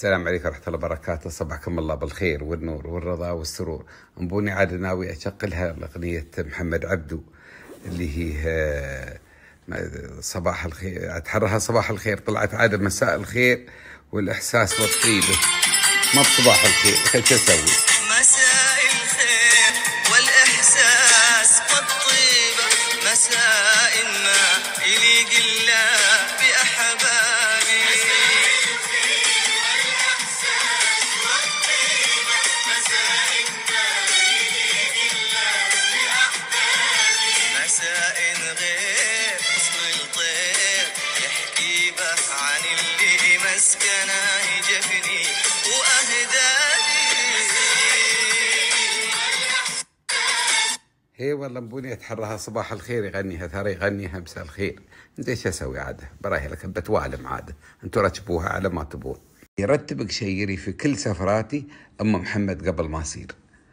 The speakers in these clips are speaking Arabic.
السلام عليكم ورحمة الله وبركاته. صبحكم الله بالخير والنور والرضا والسرور. أنبوني عاد ناوي أشغلها أغنية محمد عبدو اللي هي صباح الخير، أتحرها صباح الخير، طلعت عاد مساء الخير والإحساس والطيبة، ما بصباح الخير. خير شو أسوي؟ مساء الخير والإحساس والطيبة، مساء ما يليق الله بأحبابي. مساء غير اسم الطير يحكي بك عن اللي مسكنه يجفني وأهداني. هي والله أنبوني أتحرها صباح الخير يغنيها، ترى يغنيها مساء الخير. انت ايش اسوي عاده؟ براهي لك بتوالم عاده، انتوا رتبوها على ما تبون. يرتبك شيري في كل سفراتي ام محمد قبل ما اصير.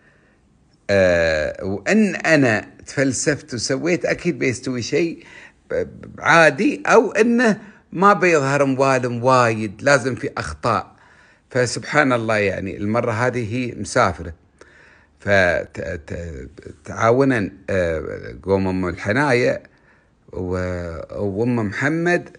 وان انا تفلسفت وسويت اكيد بيستوي شيء عادي، او انه ما بيظهر موالم وايد، لازم في اخطاء. فسبحان الله يعني المره هذه هي مسافره، فتعاونا قوم ام الحنايا وام محمد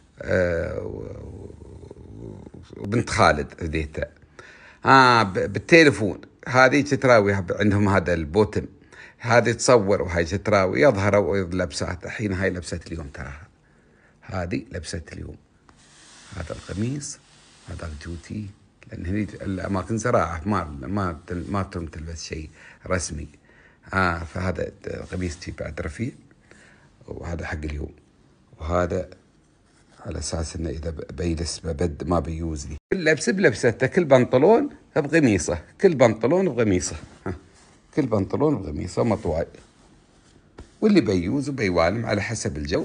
وبنت خالد هديتها بالتليفون. هذه تتراوي عندهم هذا البوتم، هذه تصور وهاي تتراوي يظهروا لبسات. الحين هاي لبست اليوم، تراها هذه لبست اليوم هذا القميص، هذا الجوتي، لان هني الاماكن زراعه ما تلبس شيء رسمي. فهذا القميص تي بعد رفيع، وهذا حق اليوم، وهذا على اساس انه اذا بيلبس ببد ما بيوزني. كل لبسه بلبسته، كل بنطلون بقميصه، كل بنطلون بقميصه، كل بنطلون بقميصه مطواي، واللي بيوز وبيوالم على حسب الجو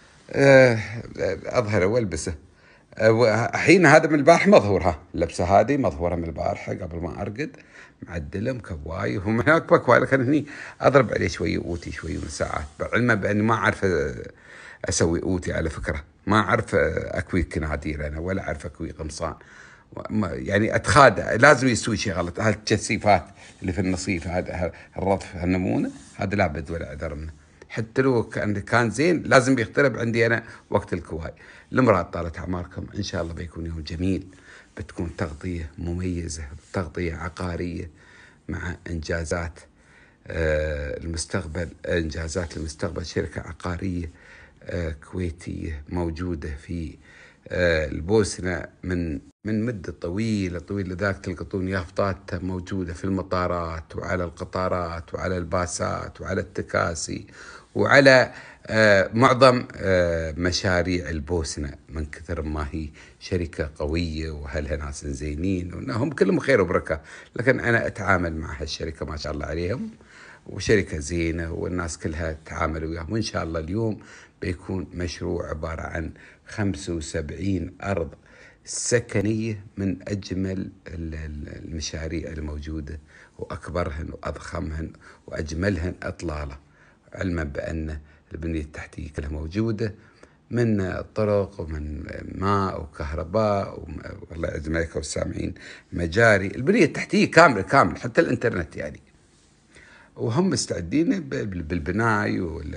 اظهره والبسه. الحين هذا من البارح مظهور، اللبسه هذه مظهوره من البارحه قبل ما ارقد، معدله مكواي. وهم هناك بكواي، لكن هني اضرب عليه شويه اوتي شويه من ساعات، علما باني ما اعرف اسوي اوتي على فكره، ما اعرف اكوي كنادير انا، ولا اعرف اكوي قمصان، يعني اتخادع، لازم يسوي شيء غلط. هالتجسيفات اللي في النصيف، هذا الرضف هالنمونه، هذا لابد ولا عذر منه. حتى لو كان زين لازم يخترب عندي انا وقت الكواي. المرأة طالت اعماركم، ان شاء الله بيكون يوم جميل، بتكون تغطيه مميزه، تغطيه عقاريه مع انجازات المستقبل. انجازات المستقبل، شركه عقاريه كويتيه موجوده في البوسنه من مده طويله ذاك، تلقطون يافطاتها موجوده في المطارات وعلى القطارات وعلى الباسات وعلى التكاسي وعلى معظم مشاريع البوسنة، من كثر ما هي شركة قوية وهلها ناس زينين، وانهم كلهم خير وبركة. لكن أنا أتعامل مع هالشركة ما شاء الله عليهم، وشركة زينة والناس كلها تتعامل وياهم. وإن شاء الله اليوم بيكون مشروع عبارة عن 75 أرض سكنية، من أجمل المشاريع الموجودة وأكبرهن وأضخمهن وأجملهن إطلالة، علما بأن البنية التحتية كلها موجودة، من طرق ومن ماء وكهرباء والله يعز عليكم والسامعين، مجاري، البنية التحتية كاملة حتى الإنترنت يعني. وهم مستعدين بالبناي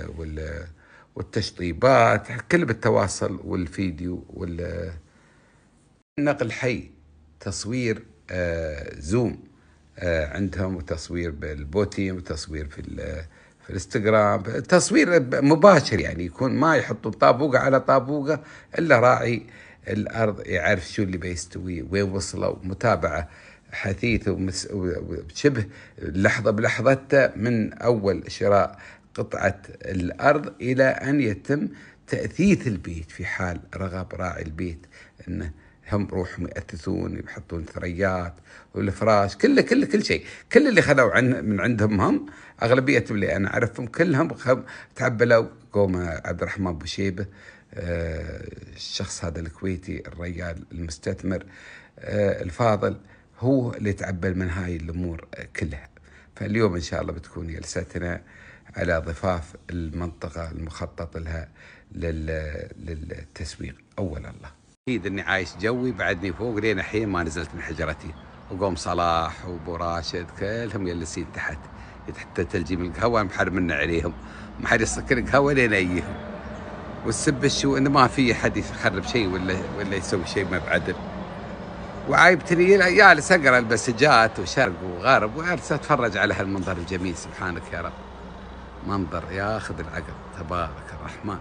والتشطيبات، كل بالتواصل والفيديو والنقل حي، تصوير زوم عندهم، وتصوير بالبوتيم، وتصوير في الانستغرام، تصوير مباشر يعني، يكون ما يحطون طابوقة على طابوقة إلا راعي الأرض يعرف شو اللي بيستوي وين وصلوا، متابعة حثيثة وشبه لحظة بلحظته، من أول شراء قطعة الأرض إلى أن يتم تأثيث البيت، في حال رغب راعي البيت أنه هم روحهم يأثثون، يحطون ثريات والفراش، كل شيء، كل اللي خذوا من عندهم هم، أغلبية اللي أنا أعرفهم كلهم تعبلوا. قوم عبد الرحمن بوشيبة، الشخص هذا الكويتي الرجال المستثمر الفاضل، هو اللي تعبل من هاي الأمور كلها. فاليوم إن شاء الله بتكون جلستنا على ضفاف المنطقة المخطط لها للتسويق. أول الله اكيد اني عايش جوي بعدني فوق لين الحين ما نزلت من حجرتي. وقوم صلاح وابو راشد كلهم جالسين تحت حتى تلجيم القهوه محرمنا عليهم، ما حد يسكر قهوه لين ايهم. والسب شو انه ما في حد يخرب شيء ولا يسوي شيء ما بعدل. وعايبتني جالس اقرا المسجات وشرق وغرب وجالس اتفرج على هالمنظر الجميل. سبحانك يا رب، منظر ياخذ العقل. تبارك الرحمن،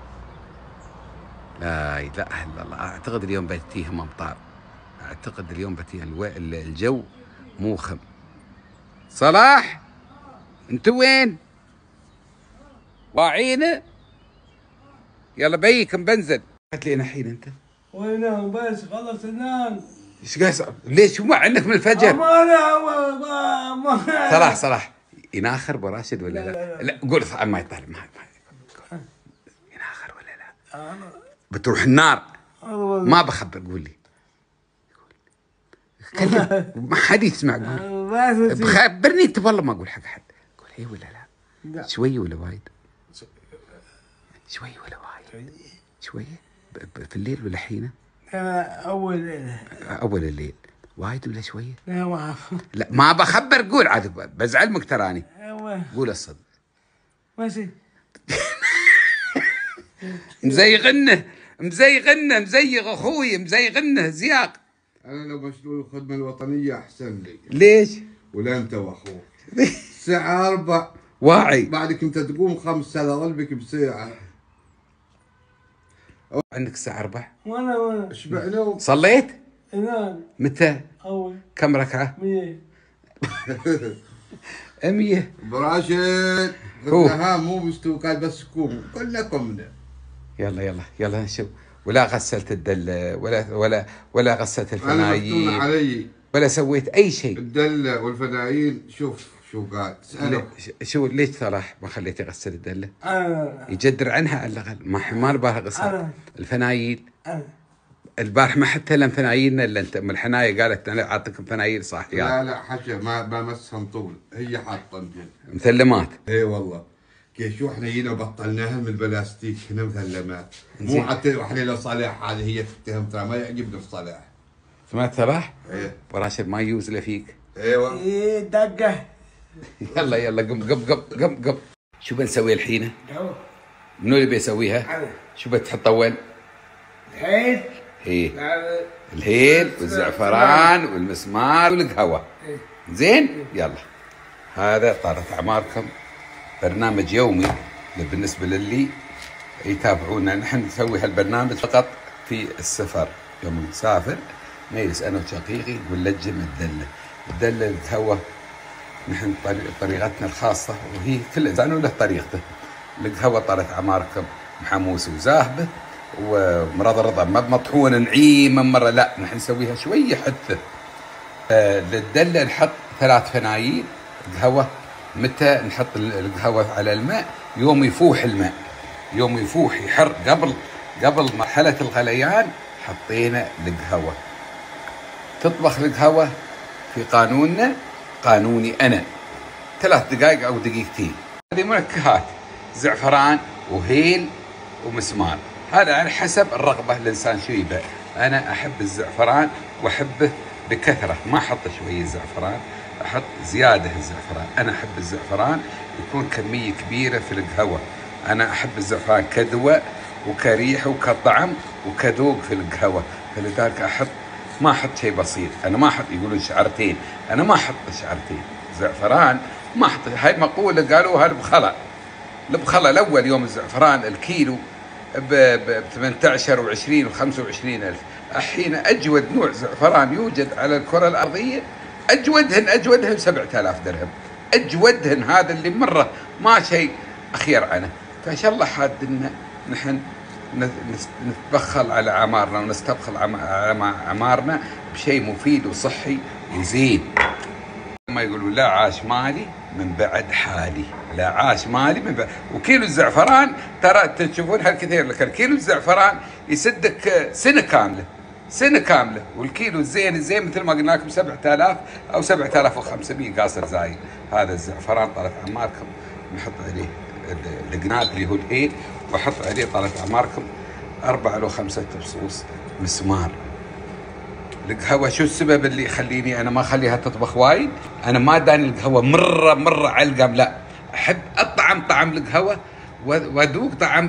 لا اله الا الله. اعتقد اليوم بتيهم امطار، اعتقد اليوم بتيهم الجو موخم. صلاح انتوا وين؟ واعينا؟ يلا بيكم بنزل. قلت لي انا الحين انت وينهم بس خلص انام. ايش قاعد ليش ما عندك من الفجر؟ ما صلاح يناخر ابو راشد ولا لا؟ لا قول ما يطالب ما يناخر ولا لا؟ بتروح النار. ما بخبر، قول لي كلم ما حد يسمع. قول بخبرني انت والله ما اقول حق حد. قول اي ولا لا؟ شوي ولا وايد؟ شوي ولا وايد؟ شويه في الليل ولا حينه؟ اول ليله. اول الليل وايد ولا شويه؟ لا ما اعرف. لا ما بخبر، قول عاد بزعلمك تراني. قول الصدق. ماشي. مزيغنه مزيغ اخوي مزيغنه زياق. انا لو بشتغل الخدمه الوطنيه احسن لي. ليش؟ ولا انت واخوك. الساعه 4 واعي بعدك انت تقوم 5 على قلبك بساعه. عندك الساعه 4 وانا اشبع نوم. صليت؟ انام. متى؟ اول كم ركعه؟ 100. 100. براشد خذها مو مستوكات بس كوم كلنا قمنا. يلا نشوف. ولا غسلت الدله ولا غسلت انا الفنايل مفتون علي ولا سويت اي شيء. الدله والفنايل. شوف شو قاعد اساله. شو ليش صلاح ما خليته يغسل الدله؟ انا يجدر عنها على الاقل. ما نبغى غسل الفنايل. انا البارح ما حتى لم فنايلنا الا انت. ام الحنايه قالت انا اعطيكم فنايل صاحيات. لا حشا ما مسهم طول، هي حاطه مجد مثلمات. اي والله. كيف شو احنا جينا وبطلناها من البلاستيك هنا مثلمات. مو حتى وحليله صالح هذه هي تتهم ترى ما يعجبني في صالح. سمعت صلاح؟ ايه وراشد ما يوزله فيك. ايوه دقه. يلا قم. شو بنسوي الحين؟ منو اللي بيسويها؟ انا. شو بتحط وين؟ الحين ايه الهيل والزعفران والمسمار والقهوه. زين يلا. هذا طارت اعماركم، برنامج يومي بالنسبه للي يتابعونا. نحن نسوي هالبرنامج فقط في السفر. يوم نسافر نجلس انا وشقيقي ونلجم الدله القهوه. نحن طريقتنا الخاصه وهي كل انسان له طريقته. القهوه طارت اعماركم محموس وزاهبه ومرضرضه ما مطحونه نعيمه مره، لا نحن نسويها شويه حثه. للدله نحط 3 فنايل قهوه. متى نحط القهوه على الماء؟ يوم يفوح الماء، يوم يفوح يحر قبل مرحله الغليان حطينا القهوه. تطبخ القهوه في قانوننا، قانوني انا 3 دقائق او دقيقتين. هذه منكهات زعفران وهيل ومسمار، هذا على حسب الرغبه الانسان شو يبى. انا احب الزعفران واحبه بكثره، ما احط شويه زعفران، احط زياده الزعفران. انا احب الزعفران يكون كميه كبيره في القهوه. انا احب الزعفران كدواء وكريحه وكطعم وكذوق في القهوه، فلذلك ما احط شيء بسيط. انا ما احط، يقولون شعرتين، انا ما احط شعرتين زعفران، ما احط. هاي مقوله قالوها البخله الاول يوم الزعفران الكيلو ب 18 و20 و25 الف. الحين اجود نوع زعفران يوجد على الكره الارضيه، اجودهن 7000 درهم. اجودهن، هذا اللي مره ما شيء اخير عنه. فان شاء الله حادنا نحن نتبخل على اعمارنا ونستبخل على اعمارنا بشيء مفيد وصحي وزين. ما يقولوا لا عاش مالي من بعد حالي، لا عاش مالي من بعد. وكيلو الزعفران ترى تشوفون هالكثير، لكن كيلو الزعفران يسدك سنه كامله. والكيلو الزين مثل ما قلنا لكم 7000 او 7500 قاصر زايد. هذا الزعفران طالت اعماركم نحط عليه القناد اللي هو الهيل، واحط عليه طالت اعماركم 4 أو 5 فصوص مسمار. القهوة شو السبب اللي يخليني أنا ما أخليها تطبخ وايد؟ أنا ما داني القهوة مرة علقم، لا، أحب أطعم طعم القهوة وأذوق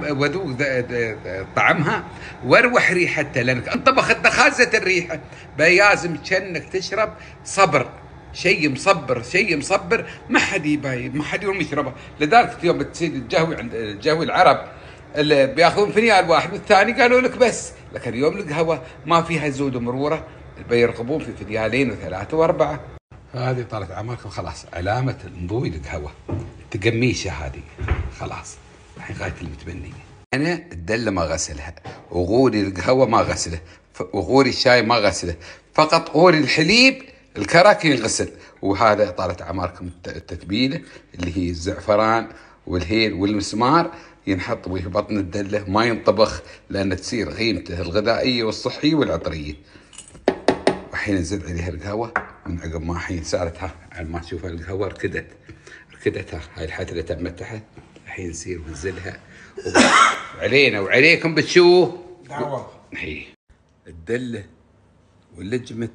طعمها واروح ريحتها، لأنك انطبخت خازت الريحة بيازم كأنك تشرب صبر، شيء مصبر ما حد يباين، ما حد يوم يشربه. لذلك يوم تصير الجهوي عند الجهوي العرب اللي بياخذون فنيال واحد والثاني قالوا لك بس، لكن اليوم القهوة ما فيها زود ومرورة، بيرغبون في فنيالين وثلاثة وأربعة. هذه طالت عمركم خلاص علامة انضوي القهوة، تقميشة هذه خلاص الحين غاية المتبنية. أنا الدلة ما غسلها، وغوري القهوة ما غسله، وغوري الشاي ما غسله، فقط غوري الحليب الكرك ينغسل. وهذا طالت عمركم التتبيلة اللي هي الزعفران والهيل والمسمار ينحط في بطن الدلة، ما ينطبخ لأن تصير قيمته الغذائية والصحية والعطرية. وحين نزل عليها القهوة من عقب ما حين صارت على ما تشوفها القهوة ركدتها هاي الحتلة تمت تحت، الحين نصير وننزلها وعلينا وعليكم بتشوف دعوة هي الدلة ولجمت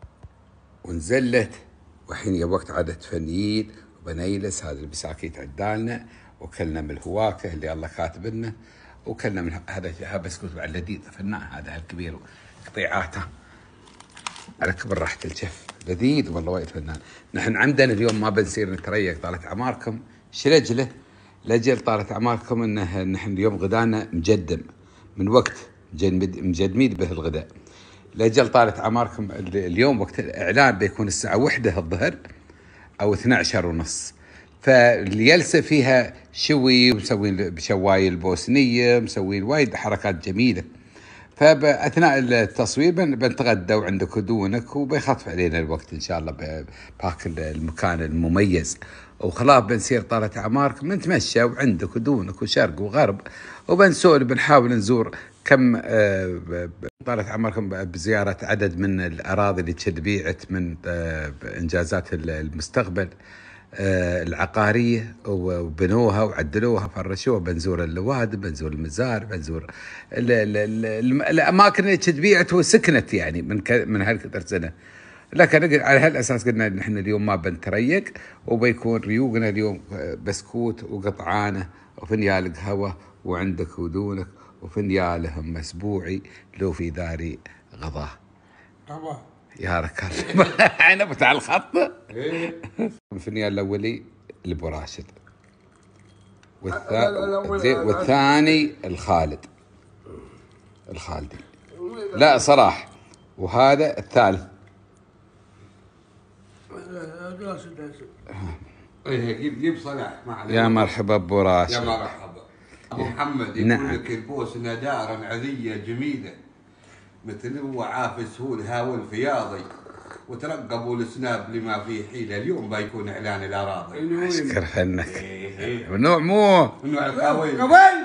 ونزلت. وحين يا وقت عادت فنيين وبنيلس هذا البساكيت عدالنا، وكلنا من الهواكه اللي الله كاتب لنا، وكلنا من هذا بسكوت بعد لذيذ فنان هذا الكبير قطيعاته على كبر راحة الشف لذيذ والله وايد فنان. نحن عمدنا اليوم ما بنصير نتريق طالت عماركم شلجله لجل طالت عماركم انه نحن اليوم غدانا مجدم من وقت مجدمين به الغداء. لجل طالت عماركم اليوم وقت الاعلان بيكون الساعة 1 الظهر او 12:30، فالجلسة فيها شوي ومسوين بشواي البوسنية، مسوين وايد حركات جميلة. فأثناء التصوير بنتغدى وعندك ودونك وبيخطف علينا الوقت إن شاء الله بهاك المكان المميز، وخلاص بنسير طالت أعماركم بنتمشى وعندك ودونك وشرق وغرب، وبنسولف بنحاول نزور كم طالت أعماركم بزيارة عدد من الأراضي اللي بيعت من إنجازات المستقبل العقارية، وبنوها وعدلوها فرشوها. بنزور اللوادي، بنزور المزار، بنزور الأماكن اللي تبيعت وسكنت يعني من هالكثر سنة. لكن على هالأساس قلنا نحن اليوم ما بنتريق، وبيكون ريوقنا اليوم بسكوت وقطعانة وفنيال قهوة وعندك ودونك وفنيالهم مسبوعي لو في داري غضاه. طبعا يا ركال أنا بتاع الخط. الفنيال الأولي لأبو راشد، والثاني الخالدي لا صراحة، وهذا الثالث جيب صلاح يا مرحبا ابو راشد. يا مرحبا ابو محمد. يقول نعم. لك البوسنه دارا عذيه جميله، مثل هو عافس هو الهاوي الفياضي، وترقبوا السناب لما فيه حيله. اليوم بيكون اعلان الاراضي. اشكر خنك نوع مو نوع القوي.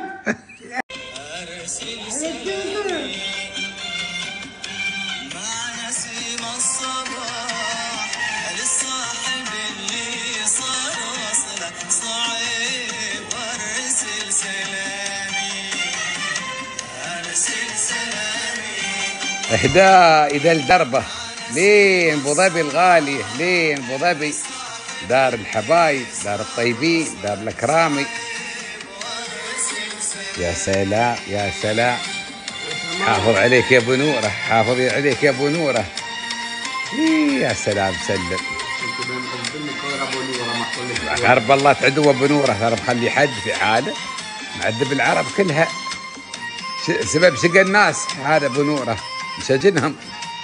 مع نسيم الصباح للصاحب اللي صار وصله صعيب وارسل سلامي ارسل سلامي اهداء اذا الدربه لين ابو ظبي الغاليه، لين ابو ظبي دار الحبايب، دار الطيبين، دار الاكرامي. يا سلام يا سلام، حافظ عليك يا ابو نوره، حافظ عليك يا ابو نوره. يا سلام سلم. غرب الله تعدو ابو نوره، ترى مخلي حد في حاله معذب العرب كلها، سبب شقى الناس هذا ابو نوره مسجنهم.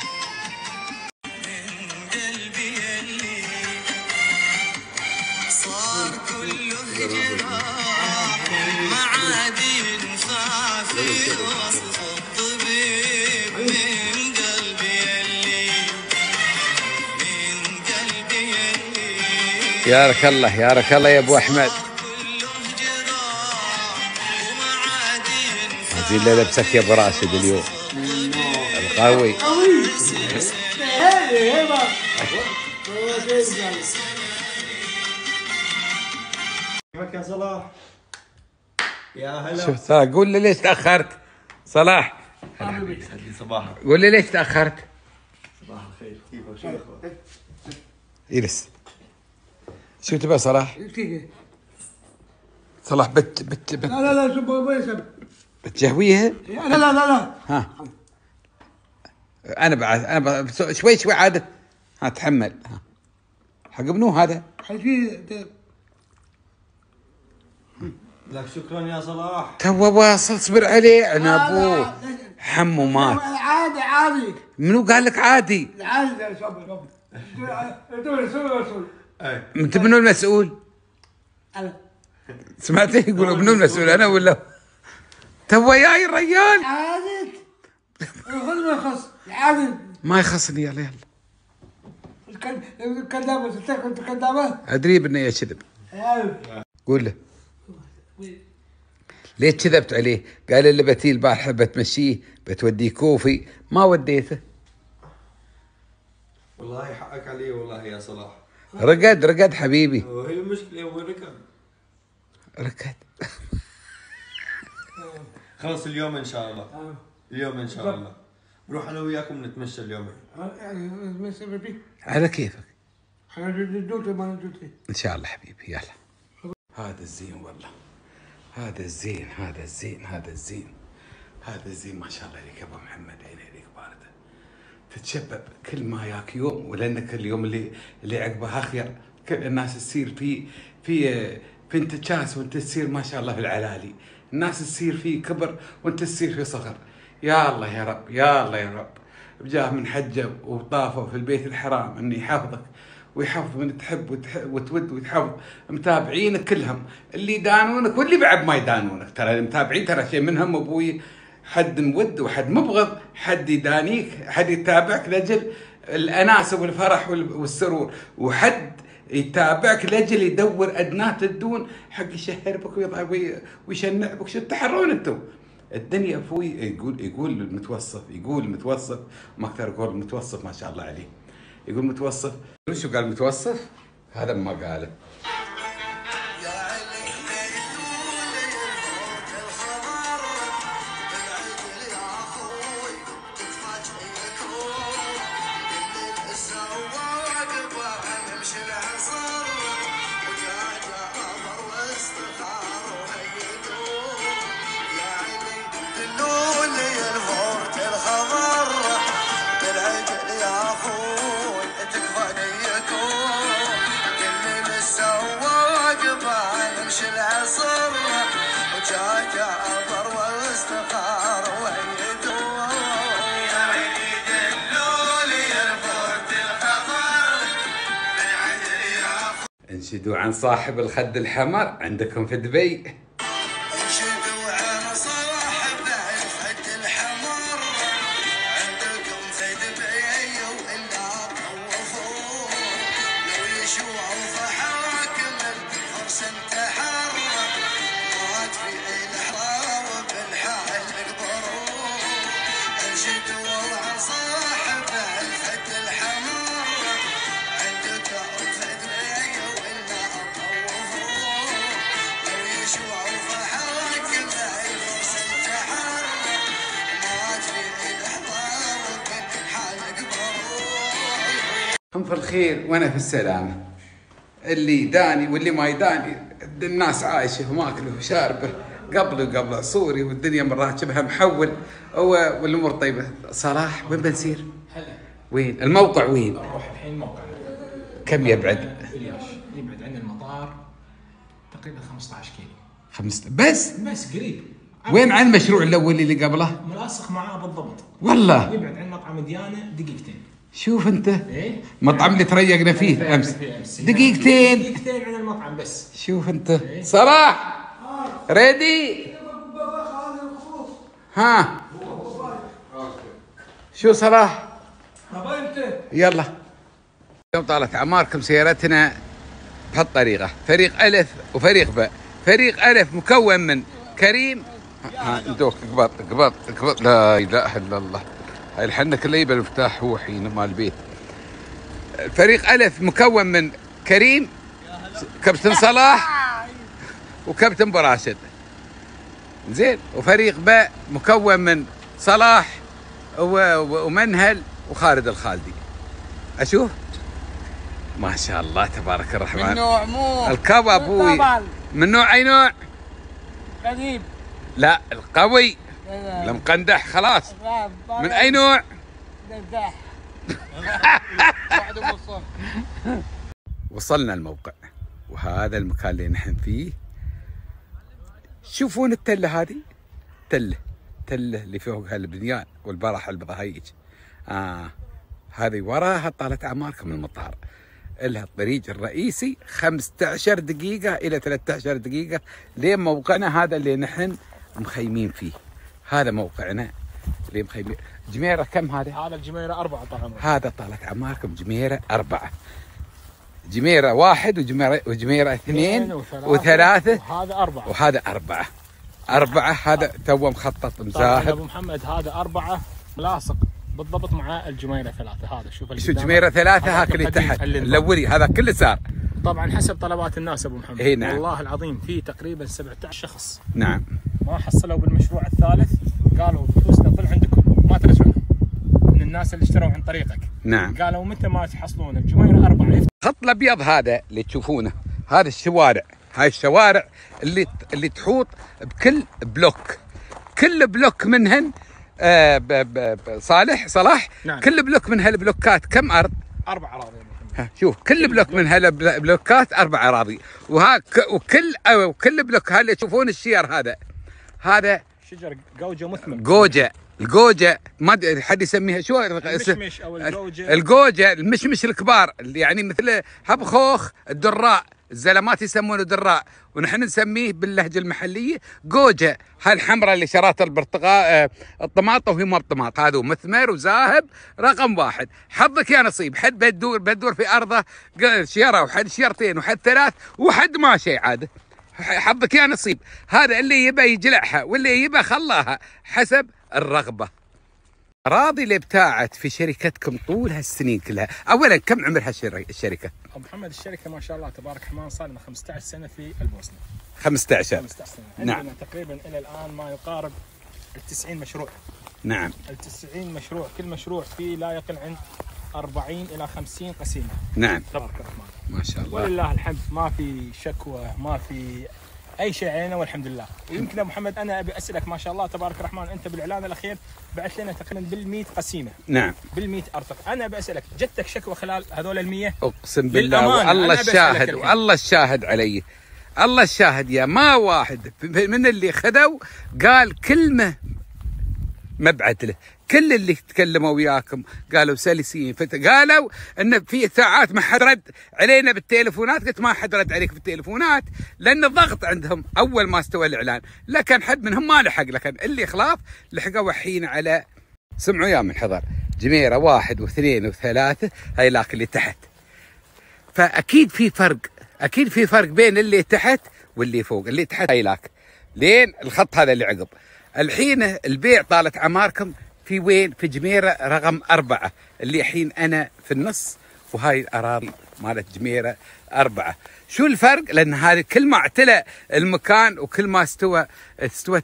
يا رك الله يا رك الله يا ابو احمد. هذه اللي لبسك يا ابو راشد اليوم القوي. كيفك يا صلاح؟ يا هلا. شوف قول لي ليش تاخرت صلاح؟ حبيبي. يسعد لي صباحك. قول لي ليش تاخرت؟ صباح الخير، كيفك شو اخبارك؟ يلس شو تبغى صلاح؟ دقيقة. صلاح لا شوف وين بتجهويها؟ لا ها انا شوي عاد. ها تحمل. ها حق منو هذا؟ حكي لك شكرا يا صلاح. تو واصل اصبر عليه. انا ابوه حمو مات. عادي منو قال لك عادي؟ عادي صبر رسول انت منو المسؤول؟ انا سمعتي يقولوا منو المسؤول انا ولا تو جاي الرجال؟ عادي خذ ما يخص عادي. ما يخصني. يلا يلا الكذابة كنت كذابة. ادري بانه كذب. قول له ليش كذبت عليه؟ قال اللي بتي البارحه بتمشيه بتوديه كوفي ما وديته. والله حقك علي والله يا صلاح. رقد حبيبي. وهي المشكله هو ركد. خلاص اليوم ان شاء الله. اليوم ان شاء الله بروح انا وياكم نتمشى اليوم. على كيفك انا دوتي ما دوتي ان شاء الله حبيبي. يلا هذا الزين والله. هذا الزين ما شاء الله عليك يا ابو محمد. عين عليك بارده. تتشبب كل ما ياك يوم ولانك اليوم اللي عقبه اخير. كل الناس تصير في انتكاس وانت تصير ما شاء الله في العلالي. الناس تصير في كبر وانت تصير في صغر. يا الله يا رب يا الله يا رب بجاه من حجه وطافوا في البيت الحرام انه يحفظك ويحفظ من تحب وتود وتحفظ متابعينك كلهم اللي يدانونك واللي بعد ما يدانونك. ترى المتابعين ترى شيء منهم ابوي. حد مود وحد مبغض. حد يدانيك حد يتابعك لاجل الاناسه والفرح والسرور. وحد يتابعك لاجل يدور ادناه الدون حق يشهر بك ويشنع بك. شو تحرون انتم؟ الدنيا ابوي يقول المتوصف ما اكثر يقول المتوصف ما شاء الله عليه. يقول متوصف. شو قال متوصف؟ هذا ما قاله. انشدوا عن صاحب الخد الحمر عندكم في دبي. انشدوا عن صاحب الخد الحمر عندكم في دبي وإلا طوفوا لو يشوفوا حاكم الفرس انتحر مات في الحرام بالحال يقبروا. انشدوا عن صاحب الخد الحمر عندكم في دبي وإلا طوفوا لو يشوفوا حاكم الفرس انتحر مات في الحرام بالحال يقبروا. هم في الخير وانا في السلامه. اللي يداني واللي ما يداني الناس عايشه وماكله وشاربه قبل عصوري والدنيا من راكبها محول والامور طيبه. صلاح وين بنسير؟ هلا وين الموقع؟ وين نروح الحين موقعنا كم يبعد؟ الياش يبعد عن المطار تقريبا 15 كيلو بس قريب. وين عن المشروع الاول اللي قبله؟ ملاصق معاه بالضبط. والله يبعد عن مطعم ديانه دقيقتين. شوف انت ايه مطعم اللي تريقنا فيه امس دقيقتين عن المطعم بس. شوف انت صلاح ريدي. ها شو صلاح؟ يلا اليوم طالت اعماركم سيارتنا بهالطريقه. فريق الف وفريق باء. فريق الف مكون من كريم. ها دوك قبط لا اله الا الله. هاي الحنك اللي يبى المفتاح هو حين مال البيت. فريق الف مكون من كريم كابتن صلاح وكابتن ابو راشد زين. وفريق باء مكون من صلاح ومنهل وخالد الخالدي. اشوف ما شاء الله تبارك الرحمن. من نوع مو الكبا ابوي من نوع اي نوع؟ قديم. لا القوي المقندح خلاص. من اي نوع؟ درداح. وصلنا الموقع وهذا المكان اللي نحن فيه. شوفون التله هذه، تله اللي فوقها البنيان والبرح البضهيج. هذه وراها طالت اعماركم المطار. لها الطريق الرئيسي 15 دقيقة إلى 13 دقيقة لين موقعنا هذا اللي نحن مخيمين فيه. هذا موقعنا اللي مخيمين. جميرة كم هذا؟ هذا الجميرة 4 طال. هذا طالت أعماركم جميرة 4. جميرة 1 وجميرة 2 و3 وهذا 4. هذا تو مخطط مزاهر. أبو محمد هذا 4 ملاصق بالضبط مع الجميرة 3. هذا شوف الجميرة 3 هاك اللي تحت اللوري هذا كله صار طبعا حسب طلبات الناس ابو محمد. نعم. والله العظيم في تقريبا 17 شخص نعم ما حصلوا بالمشروع الثالث، قالوا فلوسنا تظل عندكم ما ترجعونها من الناس اللي اشتروا عن طريقك. نعم. قالوا متى ما تحصلون الجميرة 4. الخط الابيض هذا اللي تشوفونه هذا الشوارع، هاي الشوارع اللي تحوط بكل بلوك، كل بلوك منهن صلاح. نعم. كل بلوك من هالبلوكات كم ارض؟ 4 اراضي. شوف كل بلوك من هالبلوكات 4 اراضي، وكل بلوك هذا تشوفون الشير هذا شجر جوجة مثمر. الجوجة ما حد يسميها شو المشمش او الجوجة المشمش الكبار يعني مثل هبخوخ الدراء، الزلمات يسمونه دراء ونحن نسميه باللهجة المحلية جوجة. هالحمراء اللي شرات البرتقال الطماطة وهي ما بطماط، هذا مثمر وزاهب رقم 1. حظك يا نصيب، حد بدور في أرضه شيرة وحد شيرتين وحد 3 وحد ماشي عاد. حظك يا نصيب. هذا اللي يبى يجلعها واللي يبى خلاها حسب الرغبة. أراضي اللي ابتاعت في شركتكم طول هالسنين كلها، أولا كم عمرها الشركة؟ أبو محمد الشركة ما شاء الله تبارك الرحمن صار لنا 15 سنة في البوسنة. 15 سنة. نعم. عندنا تقريبا إلى الآن ما يقارب 90 مشروع. نعم. 90 مشروع، كل مشروع فيه لا يقل عن 40 إلى 50 قسيمة. نعم. تبارك الرحمن. ما شاء الله. ولله الحمد ما في شكوى، ما في اي شيء علينا والحمد لله. ويمكن ابو محمد انا ابي اسالك ما شاء الله تبارك الرحمن، انت بالاعلان الاخير بعث لنا تقريبا بال100 قسيمه. نعم. بال100 ارتق. انا ابي اسالك جتك شكوى خلال هذول ال100؟ اقسم بالله والله الشاهد والله الشاهد علي، الله الشاهد يا ما واحد من اللي خذوا قال كلمه مبعث له. كل اللي تكلموا وياكم قالوا سلسين، قالوا ان في ساعات ما حد رد علينا بالتليفونات. قلت ما حد رد عليك بالتليفونات لان الضغط عندهم اول ما استوى الاعلان، لكن حد منهم ما لحق، لكن اللي خلاف لحقوا الحين على سمعوا يا من حضر جميره 1 و2 و3 هاي لاك اللي تحت. فاكيد في فرق، اكيد في فرق بين اللي تحت واللي فوق. اللي تحت هاي لاك لين الخط هذا اللي عقب. الحين البيع طالت عماركم في وين؟ في جميرة رقم 4 اللي الحين أنا في النص، وهاي الأراضي مالت جميرة 4. شو الفرق؟ لأن هذا كل ما اعتلى المكان وكل ما استوت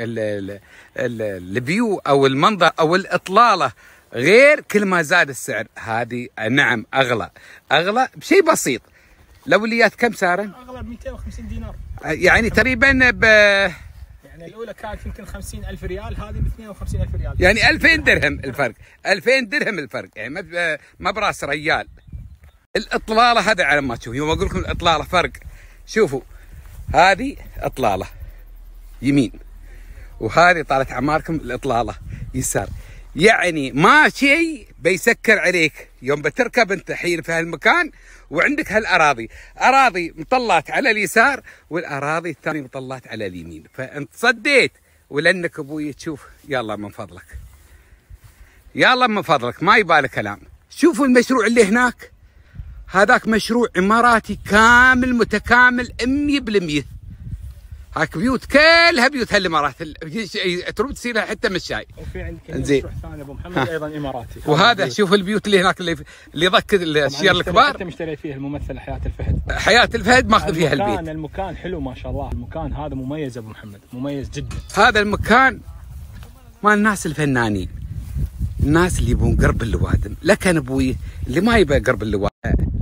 البيو أو المنظر أو الإطلالة غير، كل ما زاد السعر. هذه نعم أغلى بشيء بسيط. الأوليات كم سعرا؟ أغلى ب 250 دينار يعني تقريبا يعني الأولى كانت يمكن 50,000 ريال، هذه ب 52,000 ريال. يعني 2000 درهم الفرق، 2000 درهم الفرق، يعني ما براس ريال. الإطلالة هذا على ما تشوف، يوم أقول لكم الإطلالة فرق. شوفوا هذه إطلالة يمين، وهذه طالت عماركم الإطلالة يسار. يعني ما شيء بيسكر عليك يوم بتركب انت حين في هالمكان وعندك هالاراضي، اراضي مطلعت على اليسار والاراضي الثانيه مطلعت على اليمين، فانت صديت. ولانك ابوي تشوف يلا من فضلك، يلا من فضلك ما يبالي كلام. شوفوا المشروع اللي هناك، هذاك مشروع اماراتي كامل متكامل 100%. هاك بيوت كلها بيوت هالامارات، تروح تصير لها حتى مشاي. وفي عندك مشروع ثاني ابو محمد ايضا اماراتي. وهذا شوف البيوت اللي هناك اللي ضك الشير الكبار. انت مشتري فيه الممثل حياة الفهد. حياة الفهد ماخذ فيها البيت. المكان حلو ما شاء الله، المكان هذا مميز ابو محمد، مميز جدا. هذا المكان مال الناس الفنانين، الناس اللي يبون قرب اللوادم. لكن ابوي اللي ما يبى قرب اللوادم،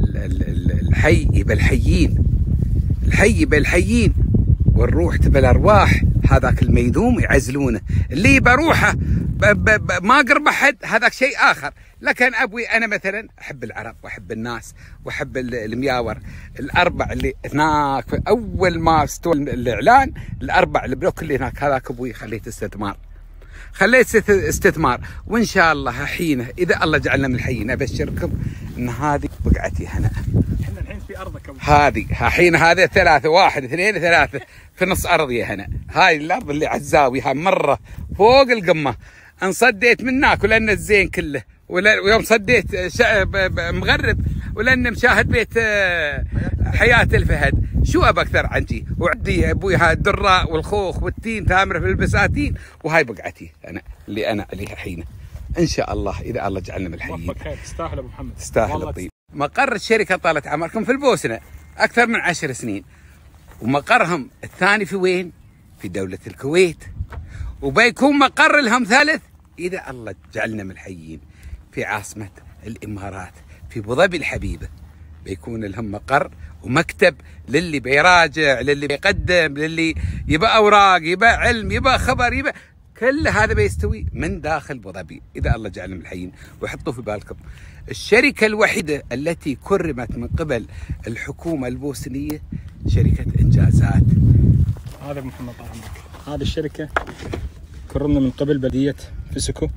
الحي يبى الحيين، الحي يبى الحيين، والروح تبى الارواح. هذاك الميذوم يعزلونه، اللي يبى روحه ما قرب احد هذاك شيء اخر. لكن ابوي انا مثلا احب العرب واحب الناس واحب المياور. الاربع اللي هناك في اول ما استوى الاعلان، الاربع البلوك اللي هناك هذاك ابوي خليت استثمار، خليت استثمار. وان شاء الله حينه اذا الله جعلنا من الحيين ابشركم ان هذه بقعتي هنا. احنا الحين في ارضك ابو. هذه حين هذه 3 1 2 3 في نص ارضي هنا. هاي الارض اللي على الزاويه مره فوق القمه، انصديت من هناك ولان الزين كله، ويوم صديت مغرب ولان مشاهد بيت حياة الفهد. شو ابى اكثر عنجي؟ وعندي ابوي هاي الدراء والخوخ والتين تامره في البساتين، وهاي بقعتي انا اللي انا عليها حينه. ان شاء الله اذا الله جعلنا من الحيين. موفق خير، تستاهل ابو محمد، تستاهل الطيب. مقر الشركه طالت عمركم في البوسنه اكثر من 10 سنين، ومقرهم الثاني في وين؟ في دوله الكويت، وبيكون مقر لهم ثالث اذا الله جعلنا من الحيين في عاصمه الامارات في ابو ظبي الحبيبه. بيكون لهم مقر ومكتب للي بيراجع، للي بيقدم، للي يبى اوراق، يبى علم، يبى خبر، يبى كل هذا بيستوي من داخل ابو ظبي اذا الله جعلنا من الحيين. وحطوا في بالكم الشركه الوحيده التي كرمت من قبل الحكومه البوسنيه شركه انجازات. هذا ابو محمد طال عمرك، هذه الشركه كرمنا من قبل بلديه فسكو.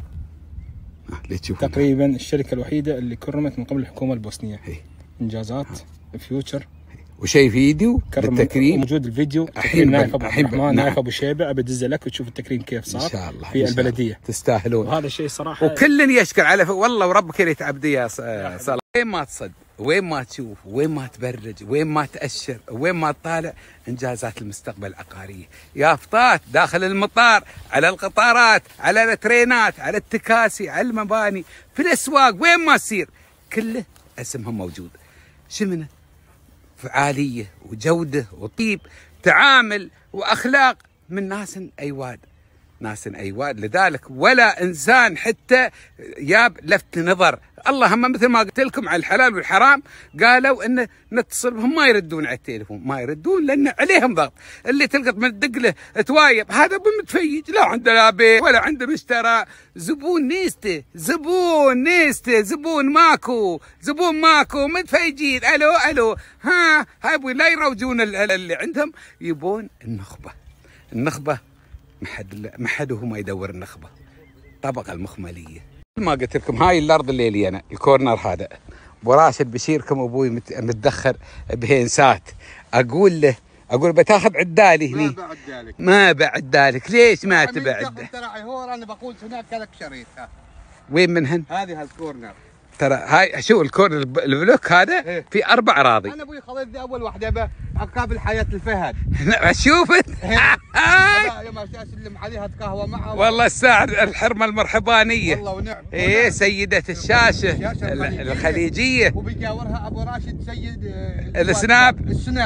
تقريبا الشركه الوحيده اللي كرمت من قبل الحكومه البوسنيه. انجازات فيوتشر وشيء فيديو بالتكريم موجود الفيديو. تكريم نايف ابو الرحمن، نايف ابو شيبه، ابدزه لك وتشوف التكريم كيف صار ان شاء الله في البلديه. تستاهلون وهذا الشيء صراحه، وكل يشكر على والله وربك اللي تعبدي يا صلاح. وين ما تصد، وين ما تشوف، وين ما تبرج، وين ما تأشر، وين ما تطالع انجازات المستقبل العقاريه، يافطات داخل المطار، على القطارات، على الترينات، على التكاسي، على المباني، في الاسواق، وين ما تصير كله اسمهم موجود. شمنه؟ فعاليه وجوده وطيب، تعامل واخلاق من ناس ايواد، ناس ايواد. لذلك ولا انسان حتى ياب لفت نظر. اللهم مثل ما قلت لكم على الحلال والحرام، قالوا ان نتصل بهم ما يردون على التليفون، ما يردون لان عليهم ضغط. اللي تلقط من تدق له توايب، هذا بمتفيج، لا عنده لا بيت ولا عنده مشترى. زبون نيسته، زبون نيسته، زبون ماكو، زبون ماكو، متفيجين. الو الو، ها ابوي لا يروجون اللي عندهم، يبون النخبه. النخبه ما حد وهو ما يدور النخبه، طبقه المخمليه. ما قلت لكم هاي الارض الليلي انا الكورنر هذا ابو راشد بشيركم ابوي متدخر بهنسات. اقول له بتاخذ عدالي هني، ما بعدالك. ليش ما تبعد؟ ترى هو انا بقول هناك لك شريتها. وين منهن؟ هذه الكورنر. ترى هاي شو الكورنر البلوك هذا في 4 اراضي. انا ابوي خذيت اول واحده عقاب الحياه الفهد. شوفت يوم اسلم عليها اتقهوى معها والله الساعه الحرمه المرحبانيه. والله ونعم. ايه سيده الشاشه الخليجيه، وبيجاورها ابو راشد سيد السناب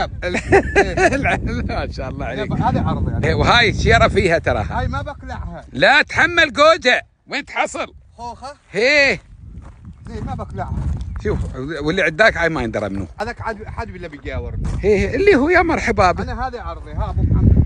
السناب. ما شاء الله عليك. هذه عرض يعني. وهاي شيره فيها تراها. هاي ما بقلعها. لا تحمل جوجه. وين تحصل؟ خوخه. هيه زين ما بقلعها. شوف واللي عداك عاد ما يندرى منه. هذاك حد بالله بيجاورني. هيه اللي هو يا مرحبا بك. انا هذه عرضي. ها ابو محمد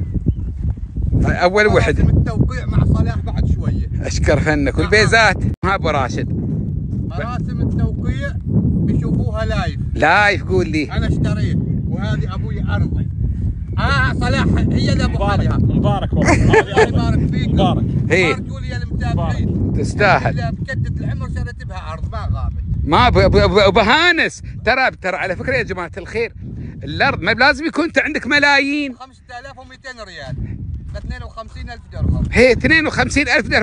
اول وحده التوقيع مع صلاح بعد شويه. اشكر فنك. والبيزات ها ابو راشد مراسم التوقيع بيشوفوها لايف. قول لي انا اشتريت وهذه ابوي ارضي. صلاح هي اللي ابو خالها. مبارك والله. الله يبارك فيك. مبارك. هي باركوا لي المتابعين. تستاهل. بجدد العمر شريت بها ارض ما غابت. ما بهانس. ترى على فكره يا جماعه الخير، الارض ما لازم يكون انت عندك ملايين. 5200 ريال ب 52000 درهم. هي 52000 درهم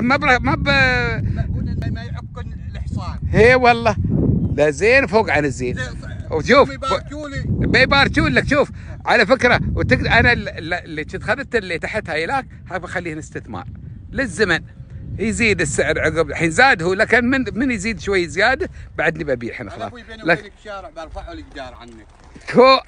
ما يعكن الحصان. هي والله لا زين فوق عن الزين. وشوف بيباركوا لك. شوف على فكره انا اللي كنت اخذت اللي تحت هاي لاك هاي بخليه استثمار للزمن. يزيد السعر عقب الحين زاد هو، لكن من يزيد شوي زياده بعدني ببيع الحين خلاص. ابوي بيني وبينك شارع برفعه الجدار عنك.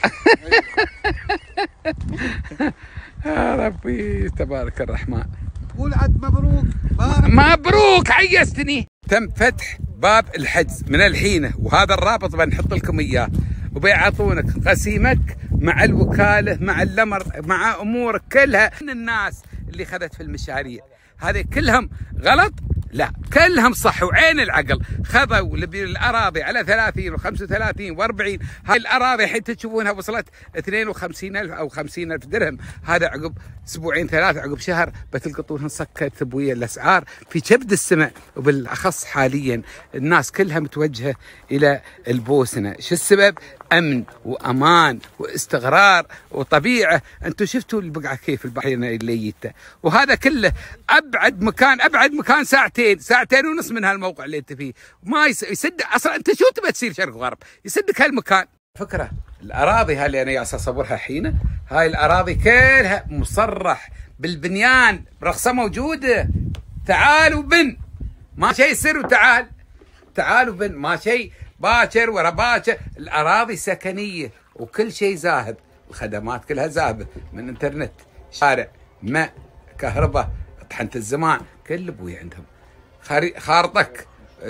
يا ربي تبارك الرحمن. قول عاد مبروك. مبروك عيستني. تم فتح باب الحجز من الحين، وهذا الرابط بنحط لكم اياه، وبيعطونك قسيمك مع الوكاله مع الامر مع امورك كلها. من الناس اللي خذت في المشاريع هذه كلهم غلط؟ لا، كلهم صح وعين العقل. خذوا الاراضي على 30 و35 و40. هاي الاراضي الحين تشوفونها وصلت 52,000 او 50,000 درهم. هذا عقب اسبوعين ثلاثه عقب شهر بتلقطونها سكت بويا الاسعار في كبد السماء. وبالاخص حاليا الناس كلها متوجهه الى البوسنه. شو السبب؟ امن وامان واستقرار وطبيعه. انتم شفتوا البقعه كيف البحر الليته، وهذا كله ابعد مكان ساعتين ونص من هالموقع اللي انت فيه. ما يصدق اصلا. انت شو تبى تصير شرق غرب؟ يصدق هالمكان. فكره الاراضي هاي اللي انا جالس اصورها حين، هاي الاراضي كلها مصرح بالبنيان، رخصه موجوده. تعالوا بن، ما شيء يصير. تعالوا بن، ما شيء باكر ورا باكر. الاراضي سكنيه وكل شيء زاهب، الخدمات كلها زاهبه، من انترنت، شارع، ماء، كهرباء، طحنه الزمان، كل ابوي عندهم. خارطك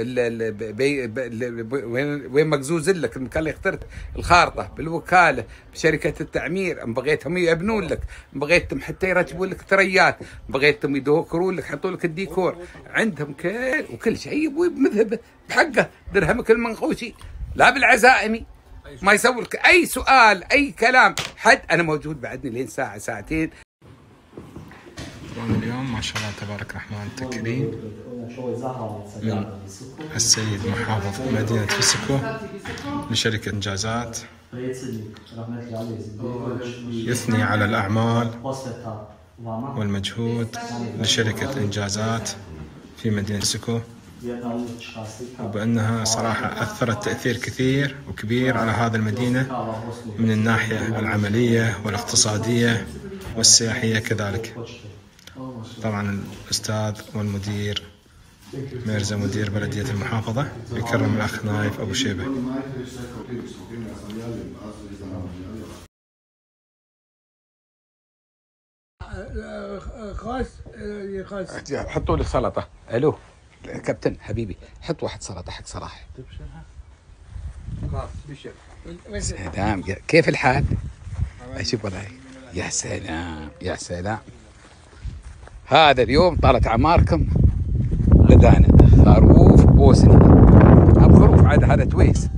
وين مقزوز لك المكان اللي اخترت الخارطه بالوكاله بشركه التعمير. ان بغيتهم يبنون لك، ان بغيتهم حتى يرتبون لك تريات، ان بغيتهم يدوكرون لك، يحطون لك الديكور، عندهم وكل شيء ابوي بمذهبه بحقه. درهمك المنقوشي لا بالعزائمي. ما يسوي لك اي سؤال اي كلام حد. انا موجود بعدني لين ساعه ساعتين. اليوم ما شاء الله تبارك الرحمن تكريم من السيد محافظ مدينة فيسكو لشركة إنجازات، يثني على الأعمال والمجهود لشركة إنجازات في مدينة فيسكو، وبأنها صراحة أثرت تأثير كثير وكبير على هذه المدينة من الناحية العملية والاقتصادية والسياحية كذلك. طبعا الأستاذ والمدير ميرزا مدير بلدية المحافظة يكرم الأخ نايف أبو شيبة. حطوا لي سلطة. ألو كابتن حبيبي، حط واحد سلطة حق صلاح. سلام، كيف الحال؟ أشوف والله. يا سلام يا سلام. هذا اليوم طالت عماركم غدانا خروف بوسني. خروف عاد هذا تويس.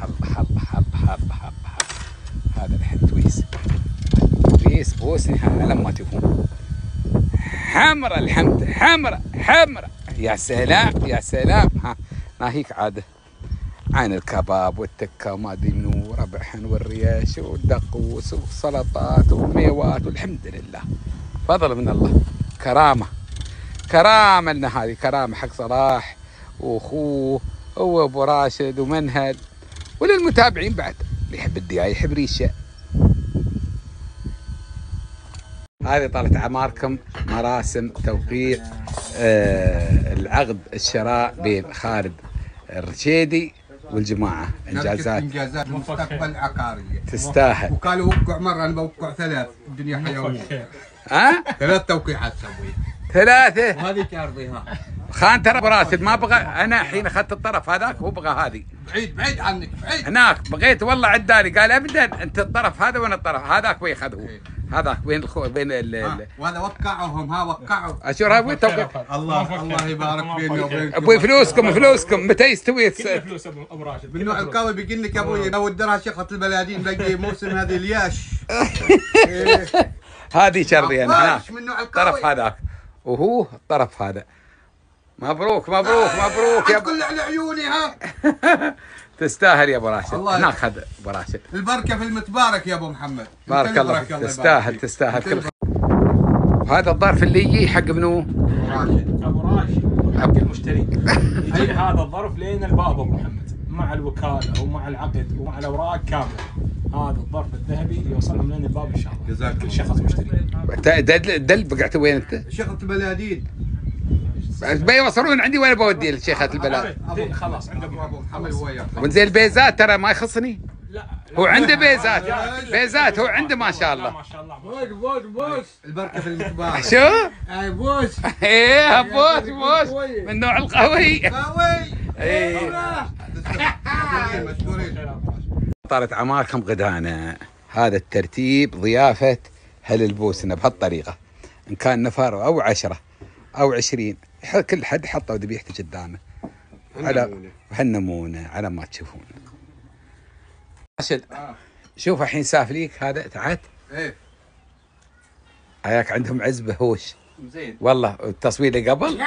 حب هذا الحين تويس بوسني. هذا لما تكون حمرة الحمد، حمرة. يا سلام يا سلام. ها ناهيك عاده عن الكباب والتكه وما ادري منو وربحن والريش والدقوس وسلطات وميوات، والحمد لله فضل من الله. كرامة لنا هذه، كرامة حق صلاح واخوه وابو راشد ومنهل، وللمتابعين بعد اللي يحب الدياي يحب ريشه. هذه طالت عماركم مراسم توقيع العقد الشراء بين خالد الرشيدي والجماعه انجازات مستقبل عقاريه. تستاهل. وقالوا وقع مره، انا بوقع 3. الدنيا حيويه. 3 توقيعات سويت. 3 وهذه تعرضيها خان ترى براسل. ما بغى انا الحين اخذت الطرف هذاك، هو بغى هذه بعيد عنك، بعيد هناك. بغيت والله عدالي قال ابدا انت الطرف هذا وانا الطرف هذاك وياخذه. هذاك بين بين وهذا وقعهم. وقعوا اشور وين توقع. الله يبارك بيني وبينكم. ابوي فلوسكم متى يستوي؟ فلوس ابو راشد من نوع القوي. بيقول لك ابوي بودرها شقه البلادين بقي موسم هذه الياش. هذه شرطي انا هناك من نوع الطرف هذاك، وهو الطرف هذا. مبروك يا كل على عيوني. ها تستاهل يا ابو راشد. هناك خذ ابو راشد. البركه في المتبارك يا ابو محمد. بارك الله فيك. تستاهل كل خير. وهذا الظرف اللي يجي حق منو؟ ابو راشد حق المشتري. يجي هذا الظرف لين الباب ابو محمد مع الوكاله ومع العقد ومع الاوراق كامله. هذا الظرف الذهبي يوصلهم لين الباب ان شاء الله. جزاك كل شخص مشتري. دل بقعت وين انت؟ شيخة البلادين. بيوصلون عندي وين بودي لشيخة البلاد. خلاص عند ابو محمد. وزي البيزات ترى ما يخصني. هو عنده بيزات هو عنده ما شاء الله. ما شاء الله. بوس البركه في المكبار. شو؟ اي بوس ايه بوس من النوع القوي. قوي. ايه مشكورين. طارت عماركم غدانا. هذا الترتيب ضيافة هل البوسنة بهالطريقة، إن كان نفر أو 10 أو 20 كل حد حطوا ذبيحته قدامه على هالنمونة على ما تشوفون. راشد شوف الحين سافليك هذا تعال. ايه هياك عندهم عزبة هوش زين والله. التصوير اللي قبل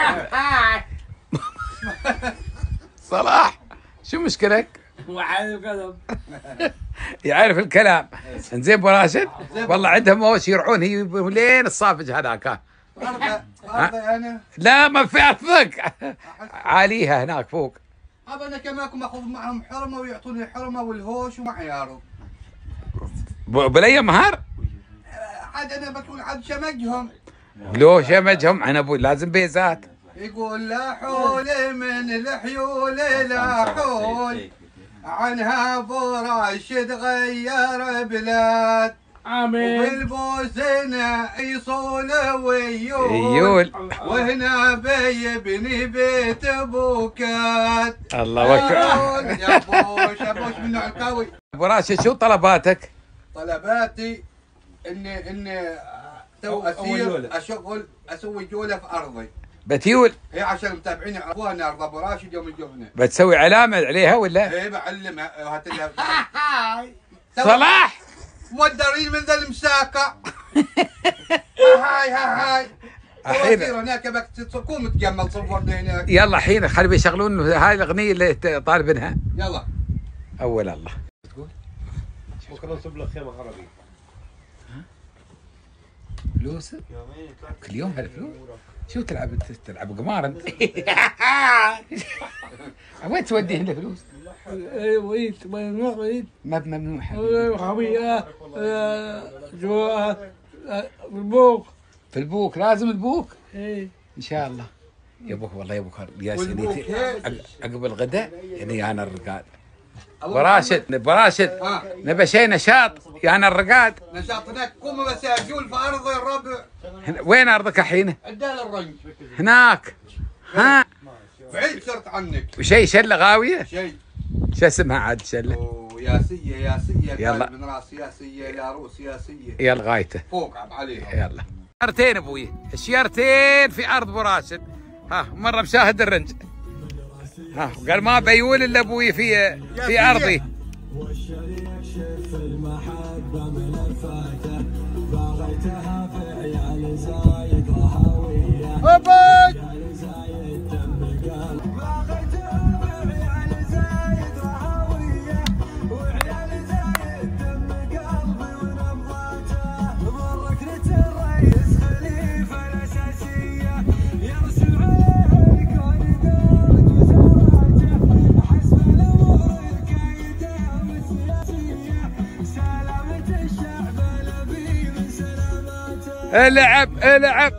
صلاح شو مشكلك؟ وعلى القلم يعرف الكلام. زين ابو راشد والله عندهم هوش يرعون هي لين الصافج هذاك. أرضي أنا لا ما في ارضك عاليها هناك فوق. أبا أنا كمان ماخذ معهم حرمة ويعطوني الحرمة والهوش ومعياره. بلي مهر عاد أنا بكون عاد شمجهم. لو شمجهم انا ابوي لازم بيزات. يقول لا حول من الحيول لا حول عنها ابو راشد غير بلاد. امين وبالبوسنة يصول ويول يول وهنا بيبني بيت بوكات. الله اكبر. يا بوش من النوع القوي. ابو راشد شو طلباتك؟ طلباتي اني تو اسير اشغل اسوي جوله في ارضي. بتيول هي عشان المتابعين يعرفوها ان ارض ابو راشد يوم الجبنه. بتسوي علامه عليها ولا؟ ايه بعلمها وهات لها صلاح مودرين من ذا المساكه. هاي الحين هناك بك تكون متجمل صورني هناك. يلا الحين خلي يشغلون هاي الاغنيه اللي طالبينها. يلا اول الله بكره نصب لك خيمه عربي. فلوس كل يوم هالفلوس. شو تلعب قمار انت؟ وين توديه الفلوس؟ ويد ممنوع ويد ممنوع خويه البوق في البوك لازم البوك ايه ان شاء الله. يا ابوك والله يا ابوك يا سيدي عقب الغداء يعني انا الرقاد. براشد نبى شيء نشاط يعني الرقاد. نشاط هناك قوم مساجول في ارض الربع. وين ارضك الحين؟ عدال الرنج هناك. ها بعيد صرت عنك. وشيء شله غاويه؟ شيء شو اسمها عاد شله؟ ياسيه يلا. من راس ياسيه يا روس ياسيه. يلا غايته فوق عم عليها. يلا. شيارتين ابوي شيارتين في ارض ابو راشد. ها مره مشاهد الرنج. ها قال ما بيول الا ابوي في ارضي. العب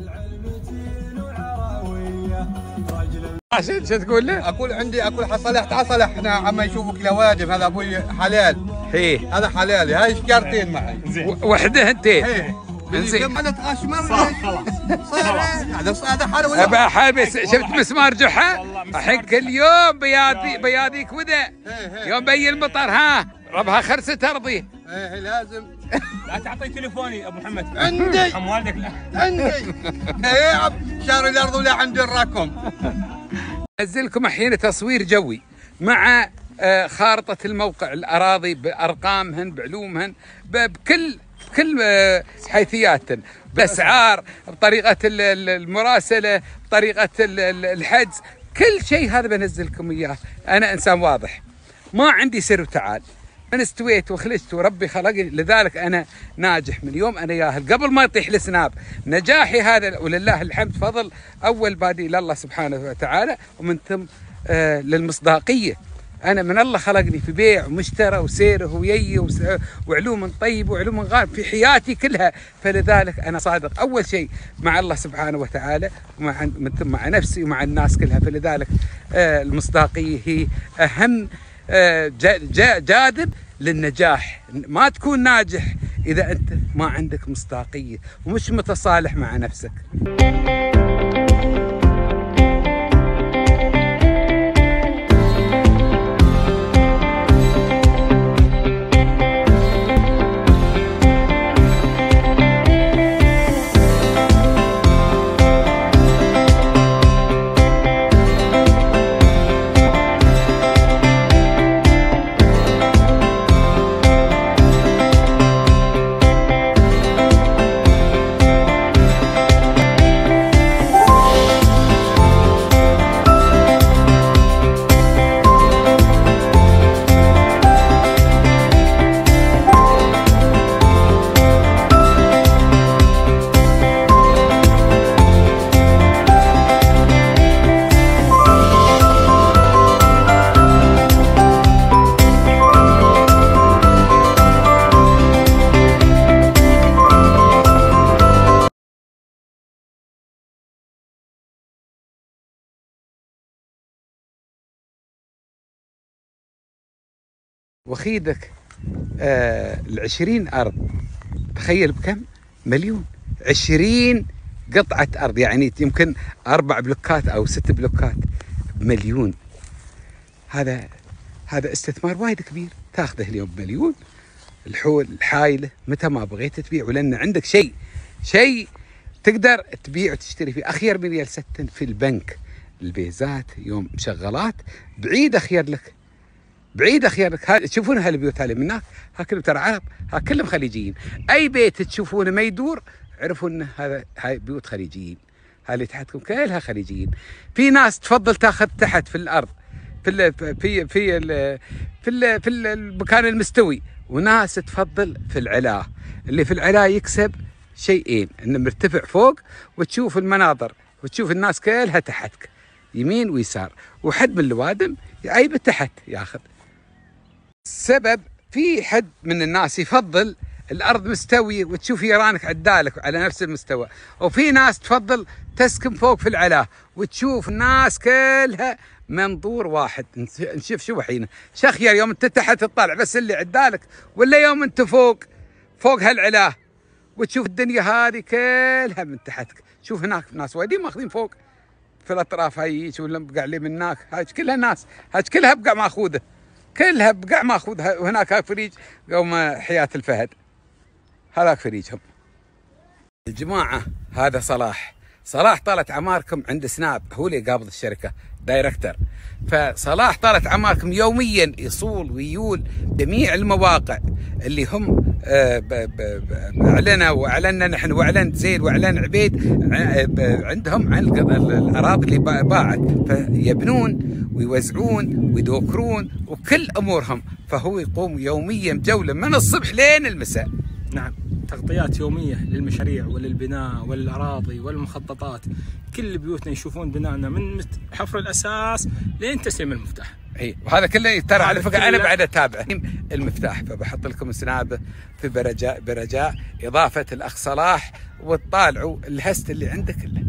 راشد شو تقول له؟ اقول عندي اقول صلحت اصلحنا عما يشوفك لوادم. هذا ابوي حلال. ايه هذا حلالي. هاي شجرتين معي. وحده انتين. ايه انزين انا تغشمر صار هذا حال ولا ابا حابس. شفت مسمار جحا الحين كل يوم بياضيك وذا يوم بي المطر ها ربها خرست ارضي. ايه لازم. لا تعطي تليفوني ابو محمد. عندي عم والدك لا. عندي. ايه شاري الارض ولا عندي الرقم. انزلكم الحين تصوير جوي مع خارطة الموقع الأراضي بأرقامهن بعلومهن بكل حيثياتهن بأسعار بطريقة المراسلة بطريقة الحجز كل شيء. هذا بنزلكم إياه. أنا إنسان واضح ما عندي سر وتعال. أنا استويت وخلجت وربي خلقني لذلك أنا ناجح من يوم أنا ياهل قبل ما يطيح السناب. نجاحي هذا ولله الحمد فضل أول بادي لله سبحانه وتعالى ومن ثم للمصداقية. أنا من الله خلقني في بيع ومشترى وسيره ويي وعلوم طيب وعلوم غائب في حياتي كلها. فلذلك أنا صادق أول شيء مع الله سبحانه وتعالى ومن ثم مع نفسي ومع الناس كلها. فلذلك المصداقية هي أهم جاذب للنجاح. ما تكون ناجح إذا أنت ما عندك مصداقية ومش متصالح مع نفسك. وخيدك 20 أرض، تخيل بكم؟ مليون. 20 قطعة أرض، يعني يمكن 4 بلوكات أو 6 بلوكات بمليون. هذا استثمار وايد كبير، تاخذه اليوم بمليون. الحول الحايلة متى ما بغيت تبيع، ولأن عندك شيء تقدر تبيع وتشتري فيه. أخير من يلستن في البنك البيزات يوم مشغلات بعيد أخير لك، بعيد أخير لك. تشوفون هالبيوت هذه من هناك، ها كلهم ترى عرب، ها كلهم خليجيين. أي بيت تشوفونه ما يدور عرفوا إن هاي بيوت خليجيين. هاللي تحتكم كلها خليجيين. في ناس تفضل تاخذ تحت في الأرض في المكان المستوي، وناس تفضل في العلا. اللي في العلا يكسب شيئين، إنه مرتفع فوق وتشوف المناظر وتشوف الناس كلها تحتك يمين ويسار، وحد من الوادم يعيب تحت ياخذ. السبب في حد من الناس يفضل الأرض مستوية وتشوف جيرانك عدالك على نفس المستوى، وفي ناس تفضل تسكن فوق في العلا وتشوف الناس كلها منظور واحد. نشوف شو الحين شخير يوم انت تحت تطلع بس اللي عدالك، ولا يوم انت فوق هالعلا وتشوف الدنيا هذه كلها من تحتك. شوف هناك ناس وايدين ماخذين فوق في الأطراف، هاي شو اللي بقع لي من هناك، هاي كلها ناس، هاي كلها بقع ماخوذه، كلها بقع ماخوذها. وهناك هاي فريج قوم حياة الفهد، هذاك فريجهم. الجماعة هذا صلاح طالت عماركم عند سناب، هو اللي قابض الشركة دايركتر. فصلاح طالت عماركم يوميا يصول ويول جميع المواقع اللي هم واعلنا نحن، واعلنت زين، واعلن عبيد عندهم عن الاراضي اللي باعت، فيبنون ويوزعون ويدوكرون وكل امورهم. فهو يقوم يوميا بجولة من الصبح لين المساء. نعم، تغطيات يومية للمشاريع وللبناء وللأراضي والمخططات. كل بيوتنا يشوفون بنائنا من حفر الأساس لين تسليم المفتاح. اي، وهذا كله ترى على فكرة أنا بعد أتابع المفتاح، فبحط لكم سناب في برجاء إضافة الأخ صلاح، وتطالعوا الهست اللي عنده كله.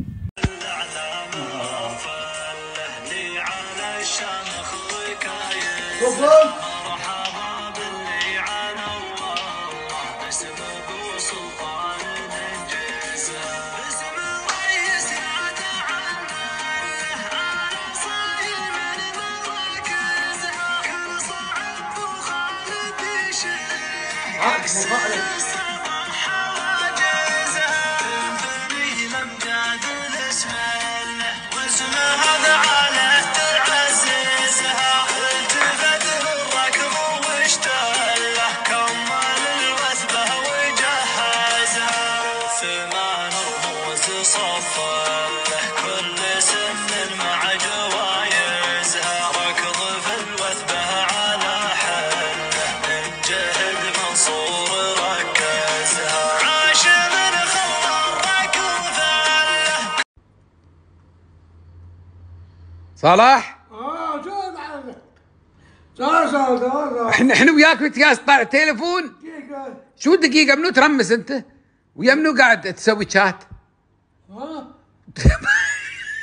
صلاح احنا وياك متياس طالع تليفون. شو دقيقة منو ترمس انت؟ ويا منو قاعد تسوي شات؟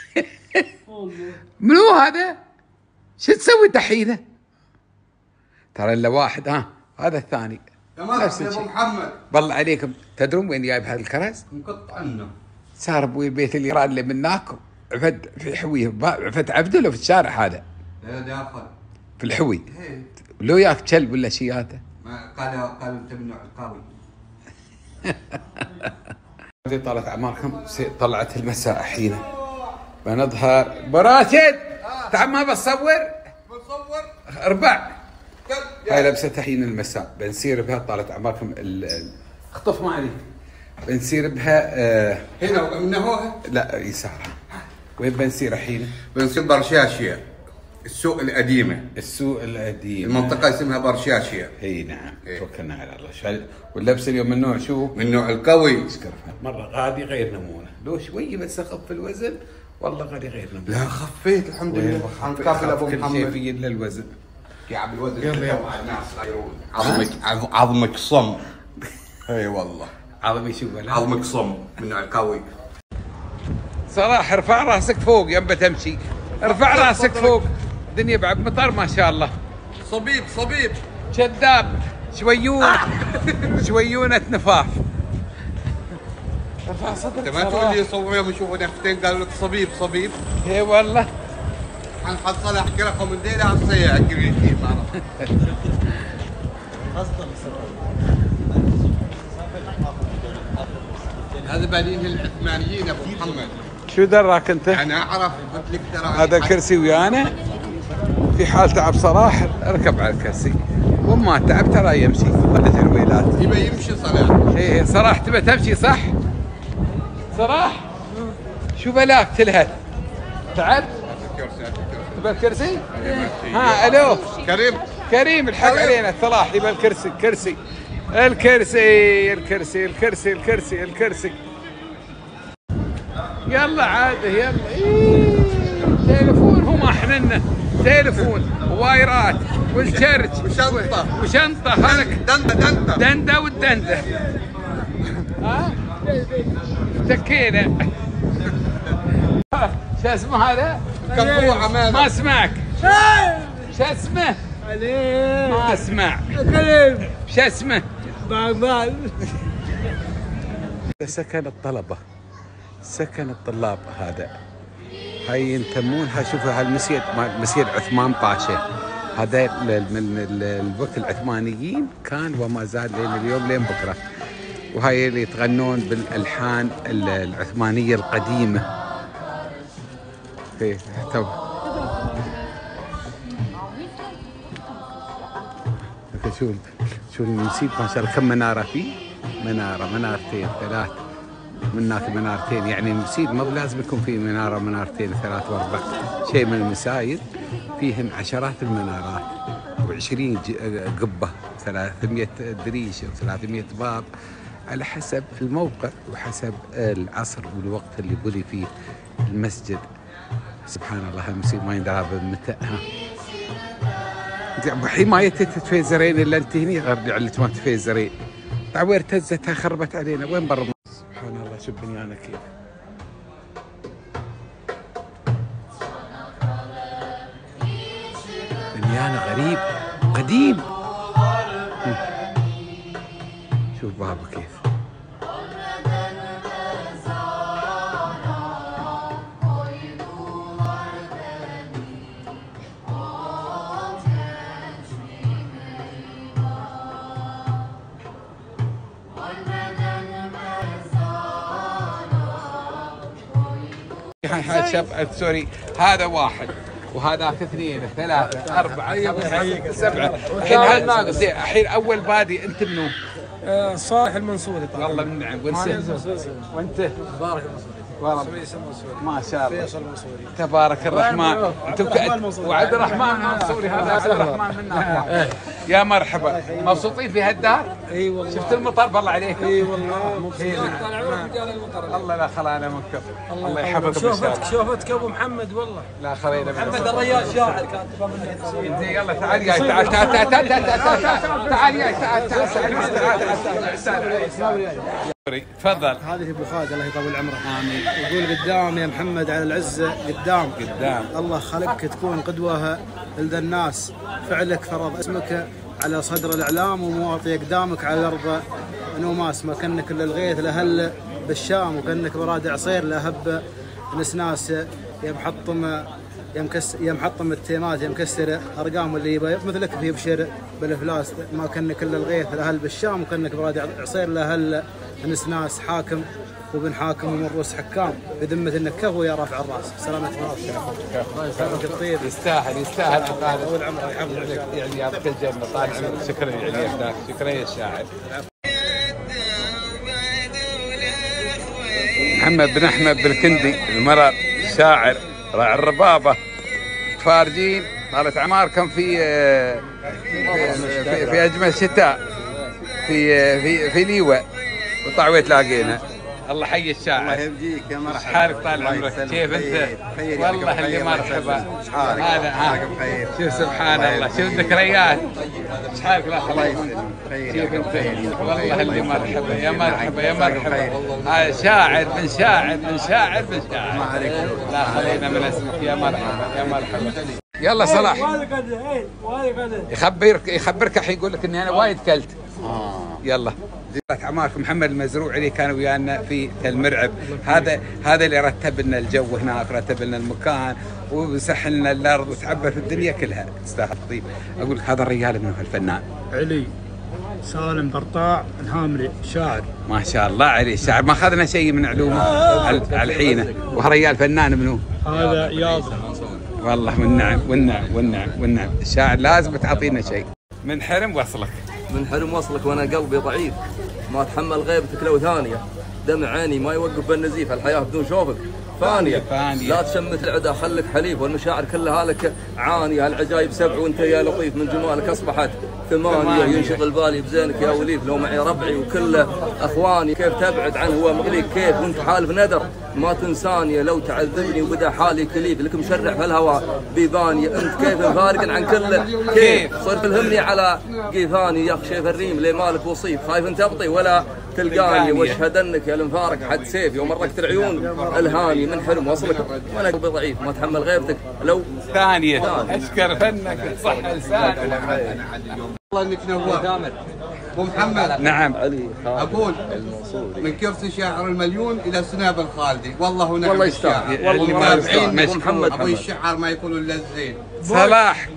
منو هذا؟ شو تسوي دحينه؟ ترى الا واحد. هذا الثاني نفس يا ابو الشيء. محمد بالله عليكم تدرون وين جايب هذا الكرز؟ انقطع عنه. صار ابوي البيت الايراني اللي مناكم عفد في حويه عفد عبد ولا في الشارع هذا؟ لا داخل في الحوي. إيه. لو ياك كلب ولا شيء هذا. ما قال انت من نوع القوي. هذه طالت اعماركم طلعت المساء حين بنظهر براشد. تعال ما بصور اربع. هاي لبستها حين المساء بنسير بها. طالت اعماركم اخطف ما عليك. بنسير بها هنا من هو لا يسارها. وين بنسير الحين؟ بنصير برشاشيه، السوق القديمه، السوق القديم. المنطقه اسمها برشاشيه. اي نعم. إيه. توكلنا على الله. واللبس اليوم من نوع شو؟ من نوع القوي. مره غادي غير نمونه، لو شويه بس اخف الوزن والله غادي غير نمونه. لا خفيت الحمد لله. عن كافل ابو كل شيء محمد. في الا الوزن. يا بالوزن. يلا يلا. الناس غيرون. عظمك صم. اي والله عظمي شو ولا؟ عظمك صم من نوع القوي. صراحه ارفع راسك فوق ينبى تمشي. ارفع راسك فوق. الدنيا بعد مطر ما شاء الله. صبيب كذاب. شويونة نفاف. ارفع صدرك. انت ما تقول لي صور يوم يشوفوا نفتين قالوا لك صبيب. اي والله. حنحصل احكي لكم من ديلها الصياح قريتي ما اعرف. هذا بنين العثمانيين ابو محمد. شو دراك انت؟ انا اعرف قلت لك ترى هذا الكرسي ويانا في حال تعب صلاح اركب على الكرسي، وما تعب ترى يمشي. ظلت الويلات يبى يمشي صلاح. ايه صلاح تبى تمشي صح؟ صلاح شو بلاك تلهث؟ تعب؟ تبى الكرسي؟ الو كريم الحق علينا صلاح يبى الكرسي. يلا عاده يلا. تليفون هم احنا تليفون ووايرات والشرج وشنطه هذاك دنده والدنده. تكينا. شو اسمه هذا؟ كبوعه ما اسمعك. شو اسمه؟ ما اسمع. شو اسمه؟ سكن الطلاب هذا. هاي ينتمونها. شوفوا هالمسجد مسجد عثمان باشا. هذا من الوقت العثمانيين كان وما زال لين اليوم لين بكره. وهاي اللي يتغنون بالالحان العثمانيه القديمه. شو المسجد ما شاء الله كم مناره فيه؟ منارتين ثلاث. مناك منارتين يعني المسجد ما لازم يكون فيه مناره منارتين ثلاث واربع. شيء من المساجد فيهم عشرات المنارات و20 قبه 300 دريشه و300 باب على حسب الموقع وحسب العصر والوقت اللي بني فيه المسجد. سبحان الله المسجد ما يندرى بمتى. الحين ما تتفيزرين الا انت هني ارجع لك ما تفيزرين. تعوير تزتها خربت علينا وين برا. سبحان الله شوف بنيانه كيف. بنيانه غريب قديم. شوف بابه كيف. شاب سوري هذا واحد وهذاك اثنين ثلاثة أربعة خمسة سبعة. الحين ناقص. الحين أول بادي أنت منو؟ صالح المنصوري طبعا. والله من نعم. وأنت؟ بارك المنصوري. ما شاء الله فيصل المنصوري. تبارك الرحمن. وعبد الرحمن المنصوري. هذا عبد الرحمن منا. يا مرحبا. مبسوطين في هالدار؟ اي والله. شفت المطر بالله عليك. اي والله مبسوطين. الله لا خلانا منكم. الله يحفظك. شوفتك ابو محمد والله. لا خلينا محمد الريال شاعر كان زين يلا تعال يا تعال يا تفضل. هذه ابو خالد الله يطول عمره. امين. يقول قدام يا محمد على العزه قدام. الله خلقك تكون قدوه لذا الناس. فعلك فرض اسمك على صدر الاعلام ومواطي اقدامك على الارض نوماس، ما كانك الا الغيث لاهل بالشام، وكانك براد عصير لهب نسناس يا محطم التيمات يا مكسر ارقام اللي مثلك في بشر بالافلاس، ما كانك الا الغيث لاهل بالشام، وكانك براد عصير لاهل نسناس، حاكم وبن حاكم ومن رؤوس حكام بذمه النكاف ويا رافع الراس. سلامة الله يسلمك الطيب. يستاهل طول عمرك يحفظ عليك، يعني يعطيك الجنه طال عمرك. شكرا يعني يا فنان، شكرا يا الشاعر محمد بن احمد بالكندي المرأة شاعر راعي الربابه. فارجين طالت عماركم في اجمل شتاء في ليوة وطعوة تلاقينا. الله حي الشاعر. الله يهديك يا مرحبا. حالك طال عمرك، كيف انت؟ والله اللي مرحبا. هذا شوف سبحان الله، شوف ذكريات. ايش حالك؟ لا الله يسلمك. كيف انت؟ والله اللي مرحبا يا مرحبا يا مرحبا. هذا شاعر من شاعر من شاعر من شاعر. ما عليك. لا خلينا من اسمك يا مرحبا يا مرحبا. يلا صلاح يخبرك الحين، يقول لك اني انا وايد كلت. يلا عماركم محمد المزروع اللي كان ويانا في المرعب، هذا اللي رتب لنا الجو هناك، رتب لنا المكان وسح لنا الارض وتعبى في الدنيا كلها. تستاهل طيب. اقول لك هذا الرجال منه الفنان علي سالم برطاع الهامري شاعر. ما شاء الله عليه شاعر، ما اخذنا شيء من علومه الحين. وهالرجال فنان منو؟ هذا ياظم. والله والنعم والنعم والنعم والنعم. الشاعر لازم تعطينا شيء. من حرم وصلك. من حرم وصلك وانا قلبي ضعيف، ما اتحمل غيبتك لو ثانيه، دمع عيني ما يوقف بالنزيف، الحياه بدون شوفك فانيه. لا تشمت العدا خلك حليف، والمشاعر كلها لك عانيه، العجايب سبع وانت يا لطيف، من جمالك اصبحت ثمانيه، ينشغل بالي بزينك يا وليف، لو معي ربعي وكل اخواني، كيف تبعد عنه هو مغليك، كيف وانت حالف ندر ما تنساني، لو تعذبني وبدا حالي كليف، لك مشرع في الهواء بيباني، انت كيف فارق عن كل كيف، صرت الهمني على قيفاني، يا خشيف الريم ليه مالك وصيف، خايف انت تبطي ولا تلقاني، واشهد انك يا المفارق حد سيف، يوم مرقت العيون الهاني، من حرم وصلك وانا قلبي ضعيف، ما اتحمل غيرتك لو ثانيه. اشكر فنك صح لسانك. والله انك نواب ابو محمد. نعم اقول من كرسي شاعر المليون الى سناب الخالدي، والله ونعم. والله يستاهل. والله ما ابو محمد ابو الشعر ما يقولوا الا الزين. صلاح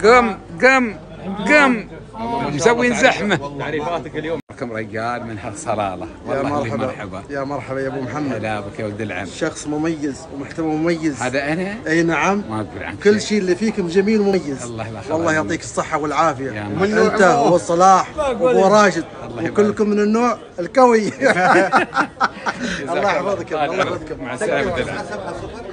قم مسوين زحمه. تعريفاتك اليوم كم رجال من هالصلاله. يا مرحبا يا مرحبا يا ابو محمد. هلا بك يا ولد العم. شخص مميز ومحتوى مميز. هذا انا؟ اي نعم. ما اقول عنك كل شيء اللي فيكم جميل ومميز. الله يعطيك الصحه والعافيه. انت وصلاح وابو راشد وكلكم من النوع القوي. الله يحفظك. الله يحفظك. مع السلامه.